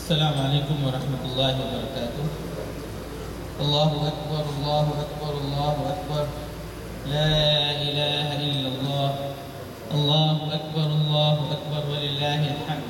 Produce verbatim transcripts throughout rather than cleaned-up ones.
السلام عليكم ورحمة الله وبركاته. الله أكبر الله أكبر الله أكبر لا إله إلا الله الله أكبر الله أكبر ولله الحمد.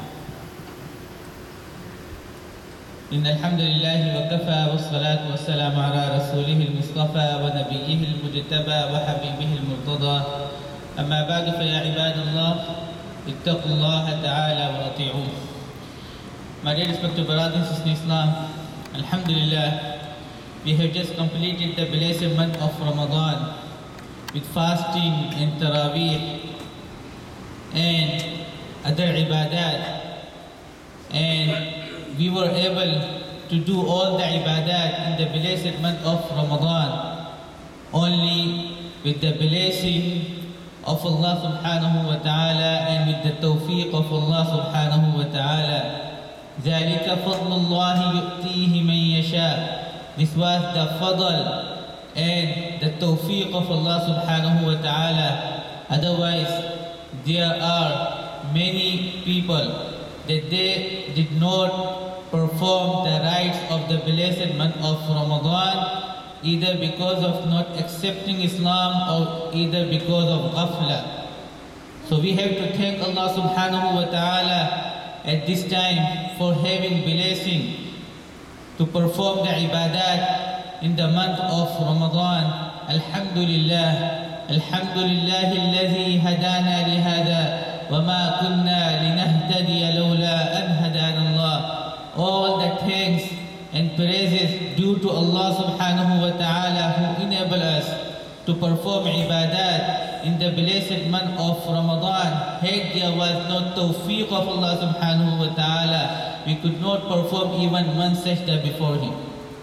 إن الحمد لله وكفى والصلاة والسلام على رسوله المصطفى ونبيه المجتبى وحبيبه المرتضى. أما بعد فيا عباد الله اتقوا الله تعالى وأطيعوه. My dear respected brothers and sisters in Islam, Alhamdulillah, we have just completed the blessed month of Ramadan with fasting and Taraweeh and other ibadat, and we were able to do all the ibadat in the blessed month of Ramadan only with the blessing of Allah subhanahu wa ta'ala and with the tawfiq of Allah subhanahu wa ta'ala. ذَلِكَ فَضْلُ اللَّهِ يُؤْتِيهِ مَنْ يَشَاءُ. This was the fadl and the tawfiq of Allah subhanahu wa ta'ala. Otherwise, there are many people that they did not perform the rites of the blessed month of Ramadan, either because of not accepting Islam or either because of ghafla. So we have to thank Allah subhanahu wa ta'ala at this time for having blessing to perform the ibadat in the month of Ramadan. Alhamdulillah, Alhamdulillah alladhi hadana lihada wa ma kunna linahtadiya lawla an hadana Allah. All the thanks and praises due to Allah subhanahu wa ta'ala who enable us to perform ibadat in the blessed month of Ramadan. Had there was no tawfiq of Allah subhanahu wa ta'ala, we could not perform even one sajda before Him.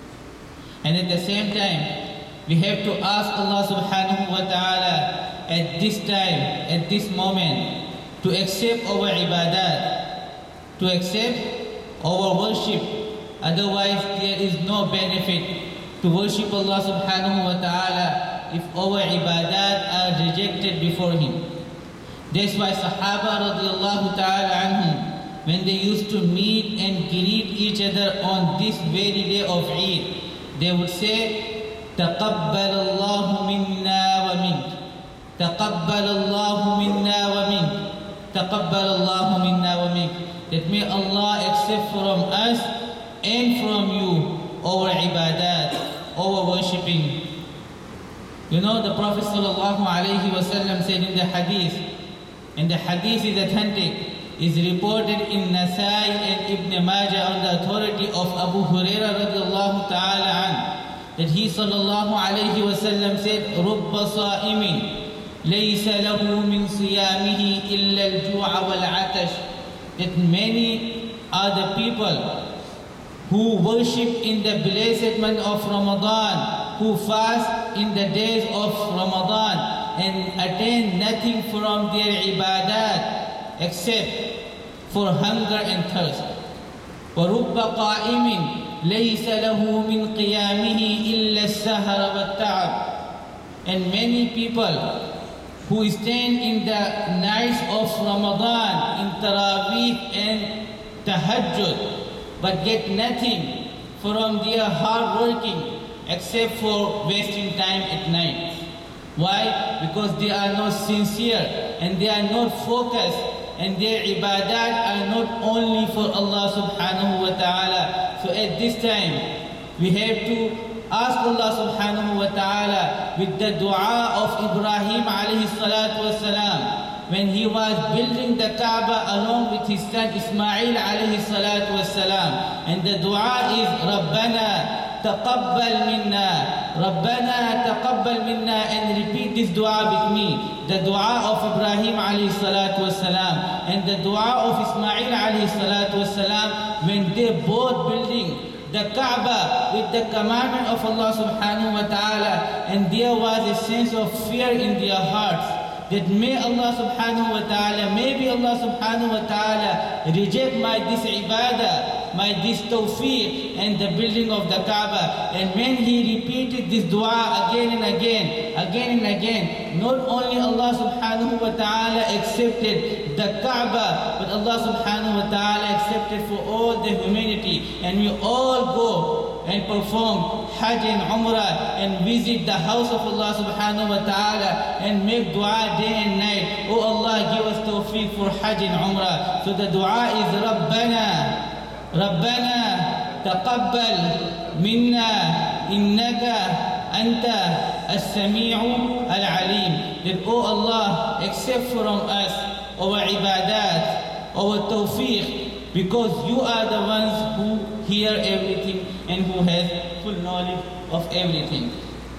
And at the same time, we have to ask Allah subhanahu wa ta'ala at this time, at this moment, to accept our ibadat, to accept our worship. Otherwise, there is no benefit to worship Allah subhanahu wa ta'ala if our ibadat are rejected before Him. That's why Sahaba radiallahu ta'ala anhum, when they used to meet and greet each other on this very day of Eid, they would say, تَقَبَّلَ اللَّهُ مِنَّا وَمِنْكَ تَقَبَّلَ اللَّهُ مِنَّا وَمِنْكَ تَقَبَّلَ اللَّهُ مِنَّا وَمِنْكَ. That may Allah accept from us and from you our ibadat, our worshipping. You know, the Prophet sallallahu alayhi wa sallam said in the hadith, and the hadith is authentic, is reported in Nasai and Ibn Majah on the authority of Abu Hurairah radiallahu ta'ala an, that he sallallahu alayhi wa sallam said, رُبَّ صَائِمٍ لَيْسَ لَهُ مِنْ صِيَامِهِ إِلَّا الْجُوعَ وَالْعَطَشِ. That many are the people who worship in the blessed month of Ramadan, who fast in the days of Ramadan and attain nothing from their ibadat except for hunger and thirst. وَرُبَّ قَائِمٍ لَيْسَ لَهُ مِنْ قِيَامِهِ إِلَّا السَّهَرَ وَالتَّعَبِ. And many people who stand in the nights of Ramadan in Taraweeh and Tahajjud, but get nothing from their hard working except for wasting time at night. Why? Because they are not sincere and they are not focused, and their ibadat are not only for Allah subhanahu wa ta'ala. So at this time, we have to ask Allah subhanahu wa ta'ala with the dua of Ibrahim alayhi salatu wasalam, when he was building the Kaaba along with his son Ismail alayhi salatu wassalam. And the dua is, Rabbana taqabbal minna, Rabbana taqabbal minna, and repeat this dua with me. The dua of Ibrahim alayhi salatu wassalam and the dua of Ismail alayhi salatu wassalam, when they both building the Kaaba with the commandment of Allah subhanahu wa ta'ala, and there was a sense of fear in their hearts, that may Allah subhanahu wa ta'ala, maybe Allah subhanahu wa ta'ala reject my this ibadah, my this tawfiq and the building of the Kaaba. And when he repeated this dua again and again, again and again, not only Allah subhanahu wa ta'ala accepted the Kaaba, but Allah subhanahu wa ta'ala accepted for all the humanity, and we all go and perform Hajj and Umrah and visit the house of Allah subhanahu wa ta'ala and make dua day and night. Oh Allah, give us tawfiq for Hajj and Umrah. So the dua is Rabbana, Rabbana taqabbal minna innaka anta as-sami'u al-alim. That oh Allah, accept from us our ibadat, our tawfiq, because you are the ones who hear everything and who has full knowledge of everything.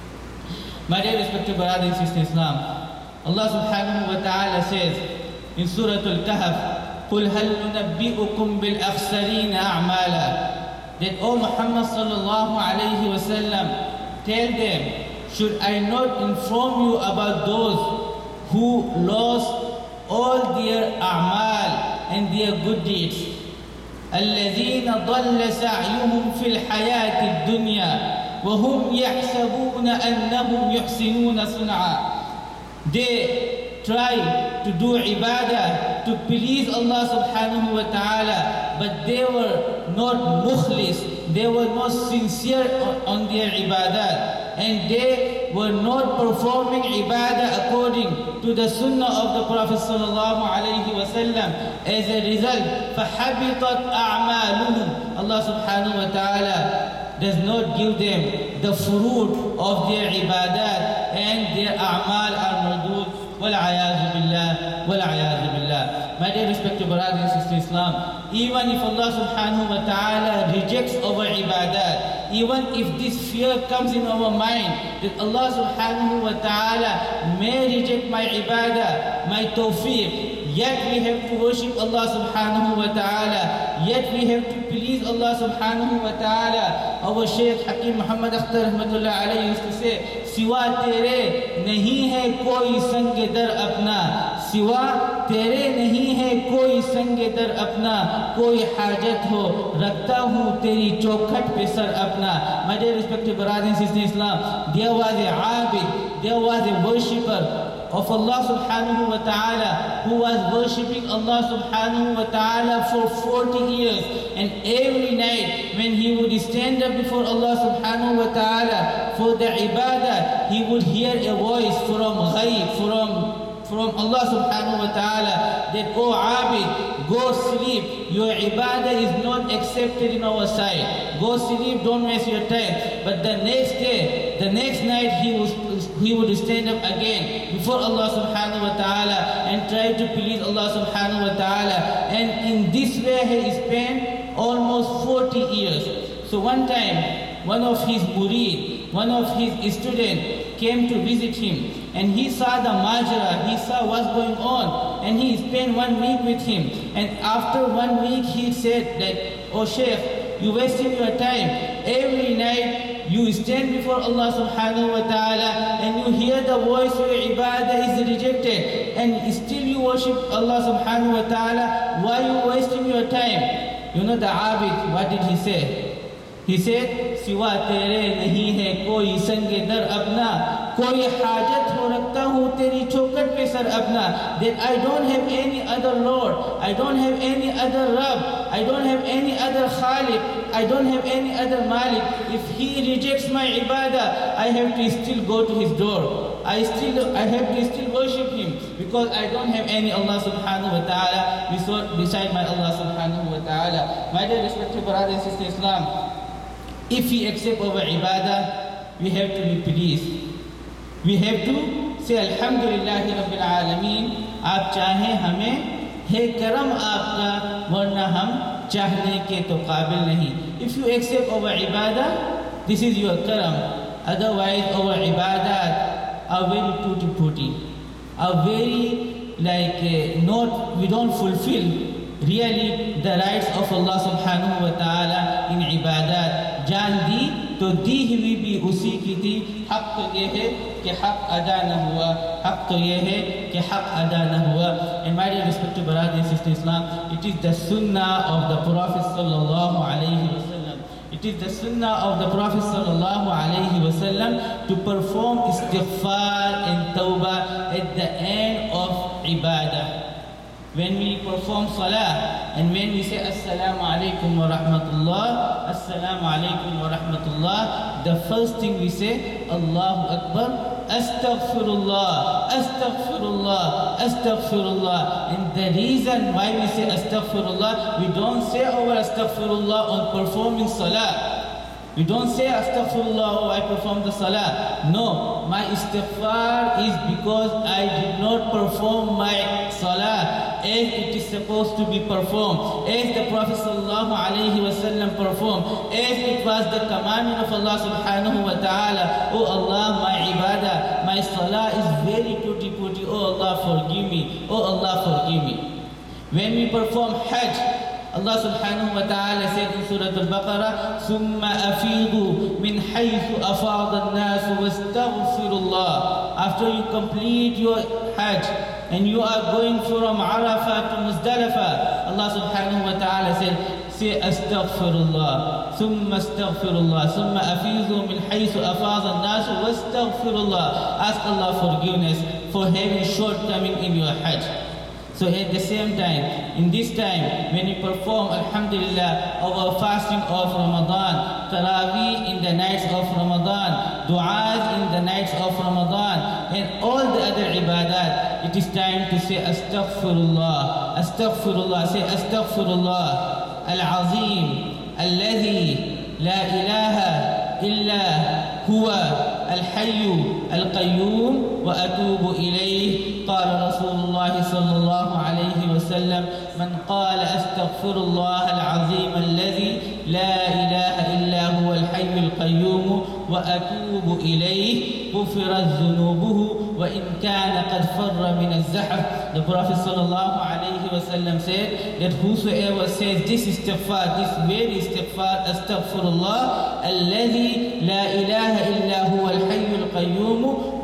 My dear respected brothers and sisters in Islam, Allah subhanahu wa ta'ala says in Surah Al-Kahf, قُلْ هَلْ نُنَبِّئُكُمْ بِالْأَخْسَرِينَ أَعْمَالًا. That, O Muhammad sallallahu alayhi wa sallam, tell them, should I not inform you about those who lost all their a'mal and their good deeds? الذين ضل سعيهم في الحياة الدنيا وهم يحسبون أنهم يحسنون صنعا. They try to do ibadah to please Allah subhanahu wa ta'ala, but they were not mukhlis, they were not sincere on their ibadah, and they were not performing ibadah according to the sunnah of the Prophet sallallahu alayhi wa sallam. As a result, فَحَبِطَتْ أَعْمَالُهُمْ. Allah subhanahu wa ta'ala does not give them the fruit of their ibadat, and their a'mal are mardud. وَالْعَيَاذُ بِاللَّهِ وَالْعَيَاذُ بِاللَّهِ. My dear respected brothers and sisters in Islam, even if Allah subhanahu wa ta'ala rejects our ibadat, even if this fear comes in our mind that Allah subhanahu wa ta'ala may reject my ibadah, my tawfiq, yet we have to worship Allah subhanahu wa ta'ala, yet we have to please Allah subhanahu wa ta'ala. Our Shaykh Hakim Muhammad Akhtar rahmatullah alayhi used to say, सिवा तेरे नहीं है कोई संग दर अपना, सिवा तेरे नहीं है कोई संग दर अपना, कोई हाजत हो रखता हूँ तेरी चौखट पे सर अपना. My dear respected brothers and sisters in Islam, there was a abid, there was a worshipper of Allah subhanahu wa ta'ala who was worshipping Allah subhanahu wa ta'ala for forty years, and every night when he would stand up before Allah subhanahu wa ta'ala for the ibadah, he would hear a voice from ghaib, from from Allah subhanahu wa ta'ala, that, oh Abid, go sleep, your ibadah is not accepted in our sight, go sleep, don't waste your time. But the next day, the next night, he was he would stand up again before Allah subhanahu wa ta'ala and try to please Allah subhanahu wa ta'ala, and in this way he spent almost forty years. So one time, one of his murid, one of his students came to visit him, and he saw the majra, he saw what's going on, and he spent one week with him. And after one week he said that, oh Shaykh, you wasted your time. Every night you stand before Allah subhanahu wa ta'ala and you hear the voice of your ibadah is rejected, and still you worship Allah subhanahu wa ta'ala. Why you wasting your time? You know the Abid, what did he say? He said, सिवा तेरे नहीं है कोई संग दर अपना, कोई हाजत हो रखता हूँ तेरी चौखट पे सर अपना. That I don't have any other Lord, I don't have any other Rabb, I don't have any other Khaliq, I don't have any other Malik. If he rejects my ibadah, I have to still go to his door. I still, I have to still worship him, because I don't have any Allah subhanahu wa ta'ala beside my Allah subhanahu wa ta'ala. My dear respected brothers and sisters in Islam, if we accept our ibadah, we have to be pleased. We have to say Alhamdulillahi Rabbil Alameen. आप चाहें हमें, है करम आपका, वरना हम चाहने के तो काबिल नहीं. If you accept our ibadah, this is your karam. Otherwise, our ibadat are very tutti-frutti, are very like uh, not, we don't fulfill really the rights of Allah subhanahu wa ta'ala in ibadat. जान दी तो दी हुई भी उसी की थी. हक तो ये है कि हक अदा न हुआ, हक तो ये है कि हक अदा न हुआ. And my dear respected brothers and sisters in Islam, it is the sunnah of the Prophet sallallahu alayhi wa sallam. It is the sunnah of the Prophet sallallahu alayhi wa sallam to perform istighfar and tawbah at the end of ibadah. when we perform salah, and when we say Assalamu alaikum wa rahmatullah, Assalamu alaikum wa rahmatullah, the first thing we say, Allahu Akbar, Astaghfirullah, Astaghfirullah, Astaghfirullah. And the reason why we say Astaghfirullah, we don't say our Astaghfirullah on performing salah. We don't say Astaghfirullah, oh I performed the salah. No, my istighfar is because I did not perform my salah as it is supposed to be performed, as the Prophet sallallahu alaihi wasallam performed, as it was the commandment of Allah subhanahu wa ta'ala. Oh Allah, my ibadah, my salah is very tutti-putti. Oh Allah, forgive me. Oh Allah, forgive me. When we perform Hajj, Allah subhanahu wa ta'ala said in Surah Al-Baqarah, ثُمَّ أَفِيضُوا مِنْ حَيْثُ أَفَاضَ النَّاسُ وَاسْتَغْفِرُوا اللَّهِ. After you complete your Hajj and you are going from Arafah to Muzdalifah, Allah subhanahu wa ta'ala said, say astaghfirullah, ثُمَّ astaghfirullah, ثُمَّ أَفِيضُوا مِنْ حَيْثُ أَفَاضَ النَّاسُ وَاسْتَغْفِرُوا. Ask Allah forgiveness for having shortcoming in your Hajj. So at the same time, in this time, when we perform, alhamdulillah, our fasting of Ramadan, Taraweeh in the nights of Ramadan, du'as in the nights of Ramadan, and all the other ibadat, it is time to say Astaghfirullah, Astaghfirullah, say Astaghfirullah, Al-Azim, Alladhi, La ilaha illa huwa. الحي القيوم وأتوب إليه. قال رسول الله صلى الله عليه وسلم من قال أستغفر الله العظيم الذي لا إله إلا هو الحي القيوم وأتوب إليه غفرت ذنوبه وإن كان قد فر من الزحف. The Prophet صلى الله عليه وسلم said that whosoever says this istighfar, this very istighfar, astaghfirullah الذي لا إله إلا هو الحي القيوم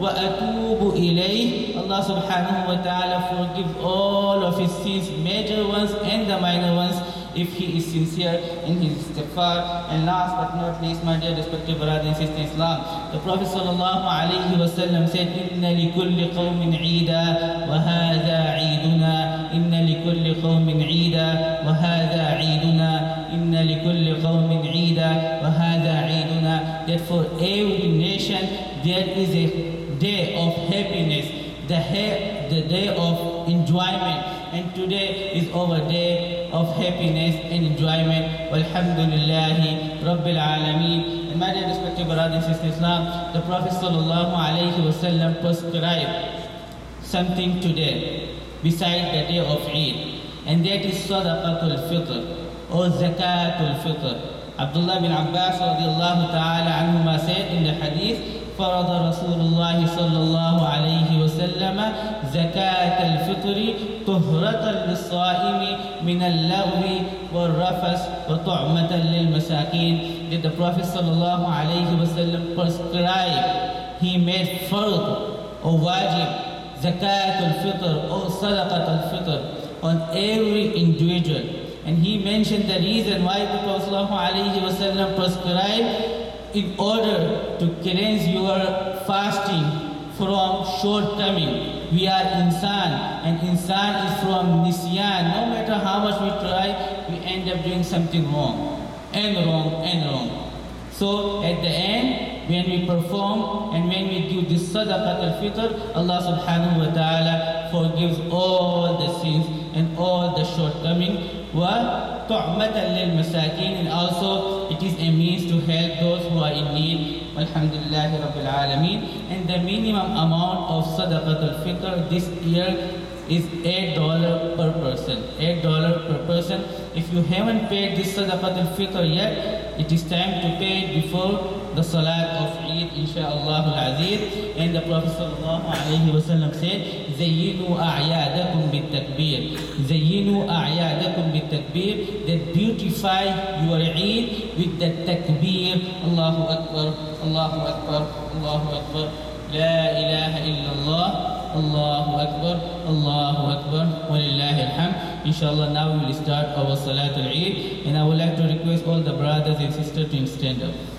وأتوب إليه, Allah subhanahu wa ta'ala forgives all of his sins, major ones and the minor ones, if he is sincere in his istighfar. And last but not least, my dear respected brothers and sisters in Islam, the Prophet sallallahu alayhi wa sallam said, Inna li kulli qawmin eida wa hadha eiduna, Inna li kulli qawmin eida wa hadha eiduna, Inna li kulli qawmin eida wa hadha eiduna. That for every nation there is a day of happiness, the, ha the day of enjoyment, and today is our day of happiness and enjoyment. Walhamdulillahi Rabbil Alameen. And my dear respected brothers and sisters in Islam, the Prophet sallallahu alayhi wa sallam prescribed something today beside the day of Eid, and that is Sadaqatul Fitr or Zakatul Fitr. Abdullah bin Abbas radiallahu ta'ala anhuma said in the hadith, فرض رسول الله صلى الله عليه وسلم زكاة الفطر طهرة للصائم من اللغو والرفث وطعمة للمساكين. That the Prophet صلى الله عليه وسلم prescribed, he made fard or wajib zakat al-fitr or sadaqat al-fitr on every individual. And he mentioned the reason why the Prophet صلى الله عليه وسلم prescribed, in order to cleanse your fasting from shortcoming. We are insan, and insan is from nisyan. No matter how much we try, we end up doing something wrong, and wrong, and wrong. So at the end, when we perform and when we give this sadaqat al-fitr, Allah subhanahu wa ta'ala forgives all the sins and all the shortcomings. Wa tu'matan lil masakin, and also it is a means to help those who are in need. Alhamdulillahi Rabbil Alameen. And the minimum amount of sadaqat al-fitr this year is eight dollars per person. eight dollars per person. If you haven't paid this sadaqat al-fitr yet, it is time to pay it before the salat of Eid, insha'Allah al-Aziz. And the Prophet sallallahu alayhi wa sallam said, زينوا أعيادكم بالتكبير, زينوا أعيادكم بالتكبير, that beautify your Eid with the takbir. Allahu Akbar, Allahu Akbar, Allahu Akbar, La ilaha illallah, Allahu Akbar, Allahu Akbar, walillahi alhamd. Inshallah, now we will start our Salatul Eid, and I would like to request all the brothers and sisters to stand up.